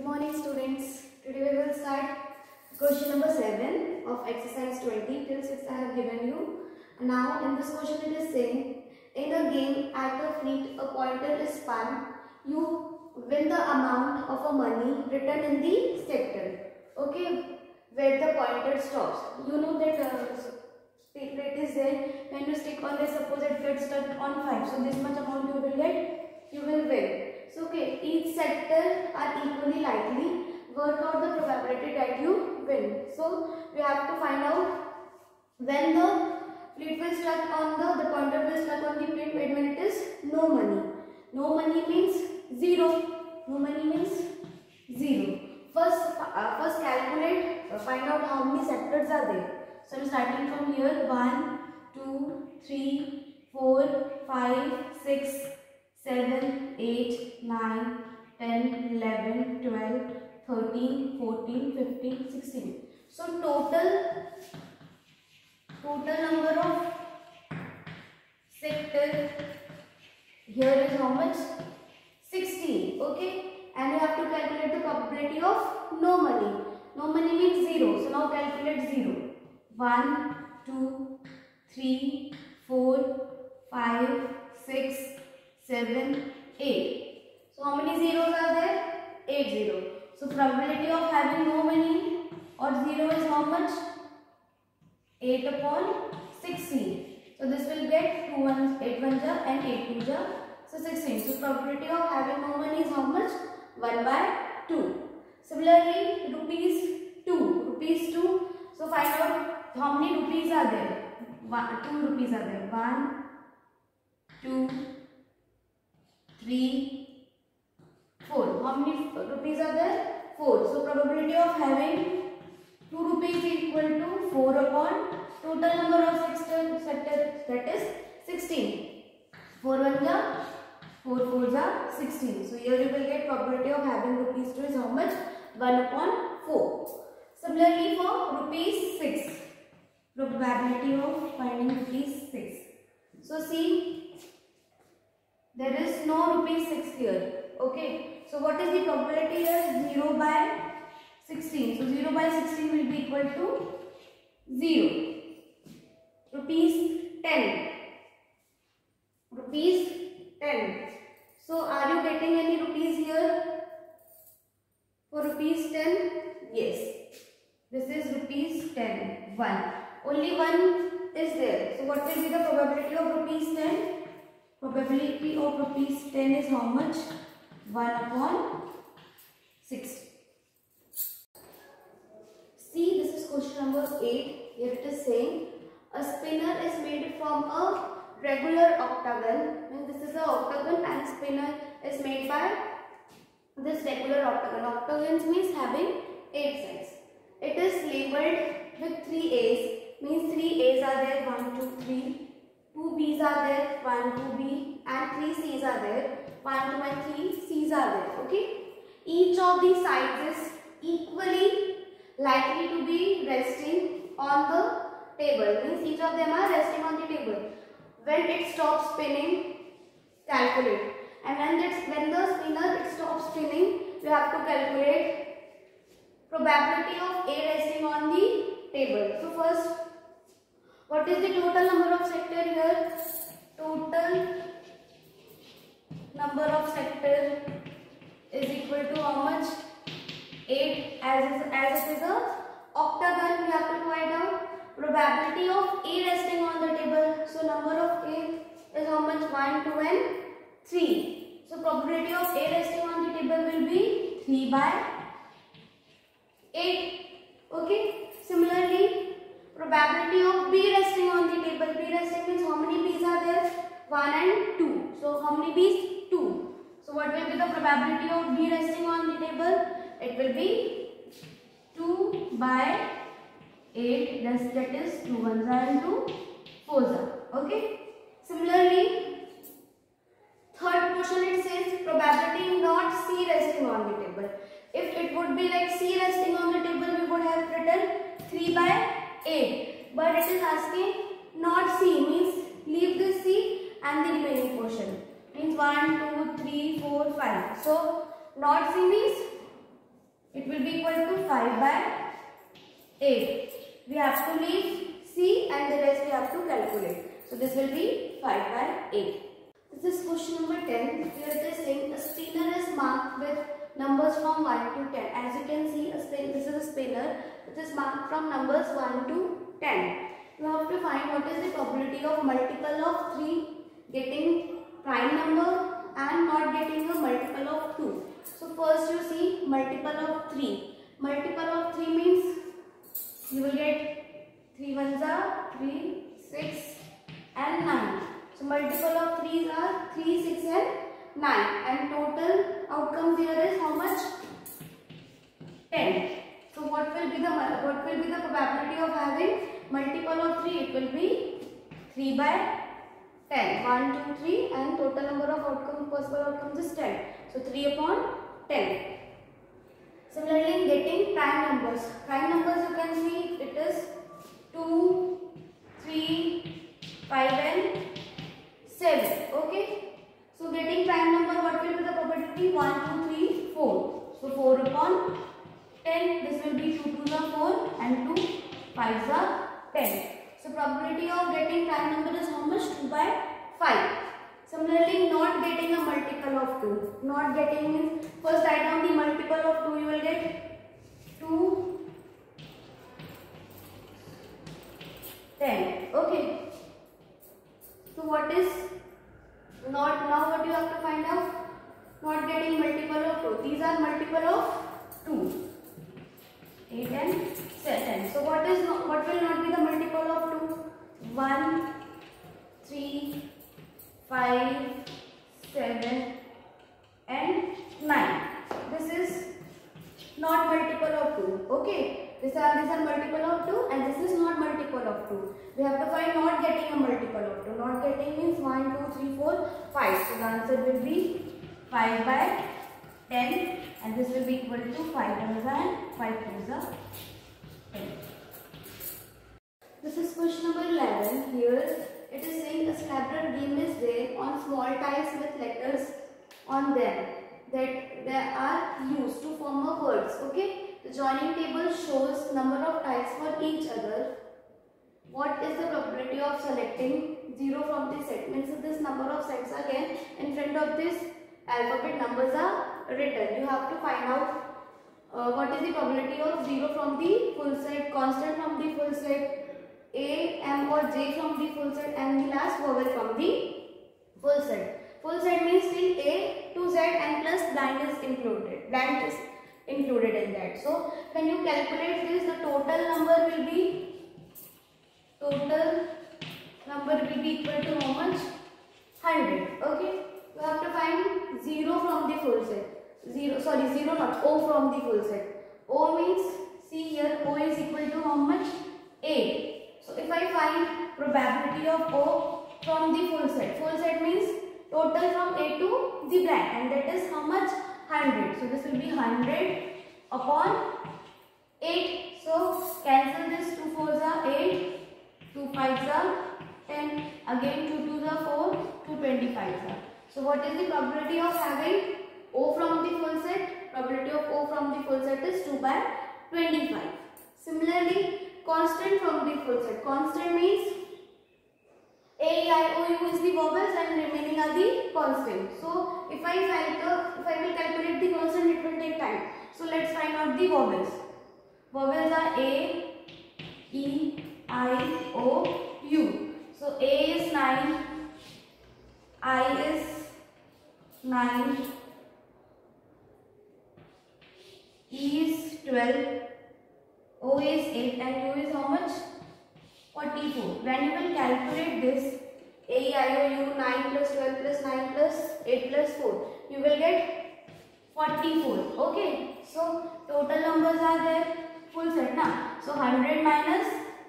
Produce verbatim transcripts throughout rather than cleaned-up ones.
Good morning students. Today we will start question number seven of exercise twenty. Till six I have given you. Now in this question it is saying, in a game at a fleet a pointer is spun. You win the amount of a money written in the sector. Okay, where the pointer stops. You know that uh, stick rate is there. When you stick on this, suppose it gets stuck on five. So this much amount you will get, you will win. So okay, each sector are equally likely. Work out the probability that you win. So we have to find out when the fleet will stuck on the the pointer will stuck on the plate when it is no money. No money means zero. No money means zero. First, uh, first calculate. Uh, find out how many sectors are there. So I'm starting from here. One, two, three, four, five, six, seven, eight, nine, ten, eleven, twelve, thirteen, fourteen, fifteen, sixteen. So total total number of sectors here is how much? sixteen. Okay, and you have to calculate the probability of no money. No money means zero. So now calculate zero. one, two, three, four, five, six, seven, eight. So how many zeros are there? eight zero. So probability of having no money or zero is how much? eight upon sixteen. So this will get two ones, eight ones and eight twos are so sixteen. So probability of having no money is how much? one by two. Similarly, rupees two. Rupees two. So find out how many rupees are there. One, two rupees are there. One, two, three, four. How many rupees are there? Four. So probability of having two rupees equal to four upon total number of sectors, sectors that is sixteen. four ones are four fours are sixteen. So here you will get probability of having rupees two is how much? one upon four. Similarly for rupees six. Probability of finding rupees six. So see, there is no rupees six here. Okay. So what is the probability here? zero by sixteen. So zero by sixteen will be equal to zero. Rupees ten. Rupees ten. So are you getting any rupees here? For rupees ten? Yes. This is rupees ten. one. Only one is there. So what will be the probability of rupees ten? Probability of rupees ten is how much? one upon six. See, this is question number eight. Here it is saying a spinner is made from a regular octagon. Means this is the octagon and spinner is made by this regular octagon. Octagons means having eight sides. It is labeled with three A's. Means three A's are there. one, two, three. two B's are there. one, two B. And three C's are there. one, two and three C's are there. Okay. Each of these sides is equally likely to be resting on the table. Means each of them are resting on the table. When it stops spinning, calculate. And when, it's, when the spinner it stops spinning, we have to calculate probability of A resting on the table. So first, what is the total number of sector here? Total number of sector is equal to how much? eight. As, is, as it is a octagon, we have to find out probability of A resting on the table. So number of A is how much? one, two and three. So probability of A resting on the table will be three by eight. Okay. Similarly, probability of B resting on the table. B resting means how many B's are there? one and two. So how many B's? two. So what will be the probability of B resting on the table? It will be two by eight. That is two ones are and two fours are. Okay. Similarly, third question it says probability not C resting on the table. If it would be like C resting on the table, we would have written three by eight. But it is asking not C, means leave this C and the remaining portion. Means one, two, three, four, five. So not C means it will be equal to five by eight. We have to leave C and the rest we have to calculate. So this will be five by eight. This is question number ten. Here it is saying a spinner is marked with numbers from one to ten. As you can see, a spin, this is a spinner which is marked from numbers one to ten. You have to find what is the probability of multiple of three getting prime number and not getting a multiple of two. So first you see multiple of three. Multiple of three means you will get three ones are three, six and nine. So multiple of threes are three, six and nine, and total outcomes here is how much? ten. So what will be the what will be the probability of having multiple of three? It will be three by ten. one, two, three, and total number of outcomes, possible outcomes is ten. So three upon ten. Similarly, in getting prime numbers, prime numbers you can see it is two, three, five and seven. Okay. So getting prime number, what will be the probability? one, two, three, four. So four upon ten. This will be two twos are four and two fives are ten. So probability of getting prime number is how much? two by five. Similarly, not getting a multiple of two. Not getting means, first write down the multiple of two. You will get two, ten. Okay. So what is not, now what you have to find out? Not getting multiple of two. These are multiple of two. eight and ten. So what is not, what will not be the multiple of two? one, three, five, seven and nine. This is not multiple of two. Okay. These are, these are multiple of two and this is not multiple of two. We have to find not getting a multiple of two. Not getting means one, two, three, four, five. So the answer will be five by ten and this will be equal to five ones and five twos are ten. This is question number eleven. Here it is saying a Scrabble game is there on small tiles with letters on them that they are used to form a words. Okay. The joining table shows number of tiles for each other. What is the probability of selecting zero from the set? Means this number of sets again in front of this alphabet numbers are written. You have to find out uh, what is the probability of zero from the full set, constant from the full set, A, M or J from the full set and the last vowel from the full set. Full set means till A to Z and plus blank is included. Blank is included in that. So when you calculate this, the total number will be total number will be equal to how much? one hundred. Okay. You have to find zero from the full set. Zero, sorry, zero not O from the full set. O means, see here, O is equal to how much? eight. So if I find probability of O from the full set. Full set means total from A to the blank and that is how much? one hundred. So this will be one hundred upon eight. So cancel this, two fours are eight, two fives are ten, again two twos are four, two twenty-fives are. So what is the probability of having O from the full set? Probability of O from the full set is two by twenty-five. Similarly, constant from the full set. Constant means A, E, I, O, U is the vowels and remaining are the constant. So if I calculate, if I will calculate the constant, it will take time. So let's find out the vowels. Vowels are A, E, I, O, U. So A is nine, I is nine, E is twelve, O is eight and U is how much? forty-four. When you will calculate this, A, E, I, O, U, nine plus twelve plus nine plus eight plus four, you will get forty-four. Okay. So total numbers are there, full set now. So one hundred minus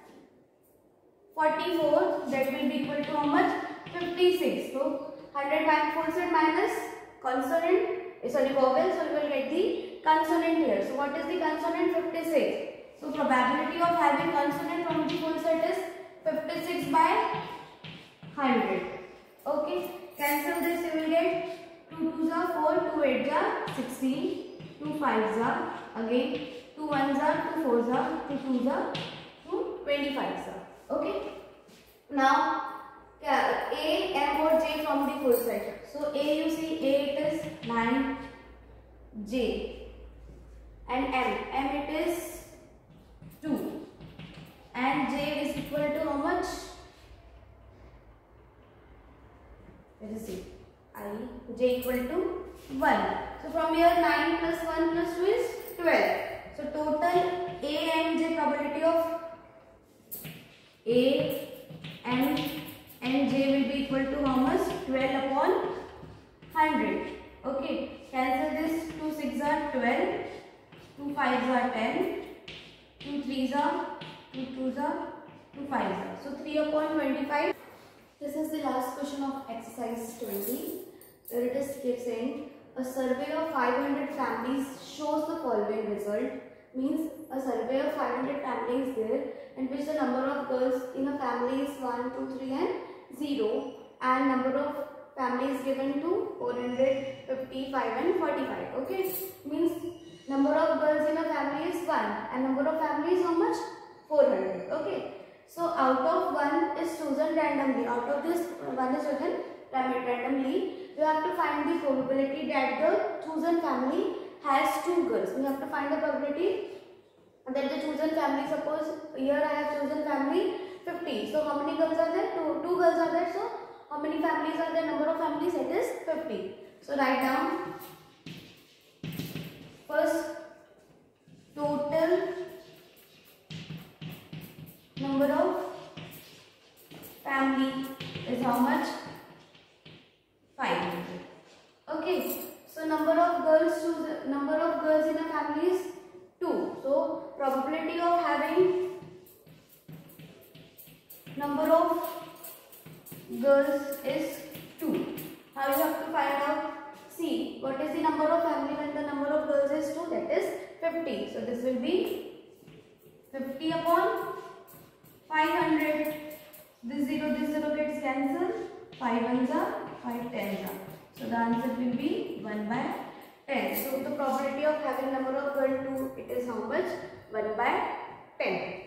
forty-four, that will be equal to how much? fifty-six. So one hundred minus full set minus consonant, sorry vowel, so you will get the consonant here. So what is the consonant? fifty-six. So probability of having consonant from the full set is fifty-six by one hundred. Okay. Cancel this, you will get two twos are four, two eights are sixteen, two fives are, again two ones are, two fours are, two twos are, two twenty-fives are. Okay. Now A, M or J from the full set. So A, you see A it is nine, J and M, M it is two and J is equal to how much? Let us see. I, J equal to one. So from here nine plus one plus two is twelve. So total A and J probability of A, M and J will be equal to how much? twelve upon one hundred. Okay. Cancel this. two sixes are twelve. two fives are ten. two threes are, two twos are, two fives are. So three upon twenty-five. This is the last question of exercise twenty. Where it is keep saying a survey of five hundred families shows the following result. Means a survey of five hundred families there, in which the number of girls in a family is one, two, three and zero, and number of families given to four hundred, fifty-five and forty-five. Okay, means number of girls in a family is one and number of families how much? four hundred. Okay, so out of one is chosen randomly. Out of this one is chosen randomly. You have to find the probability that the chosen family has two girls. We have to find the probability that the chosen family, suppose here I have chosen family fifty. So how many girls are there? Two, two girls are there. So how many families are there? Number of families, it is fifty. So write down first total number of family is how much? five hundred. Okay. So number of girls to number of girls in a family is two. So probability of having number of girls is two. How you have to find out? See, what is the number of family when the number of girls is two? That is fifty. So this will be fifty upon five hundred. This zero, this zero gets cancelled. five ones are, five tens are. So the answer will be one by ten. So the probability of having number of girl two, it is how much? one by ten.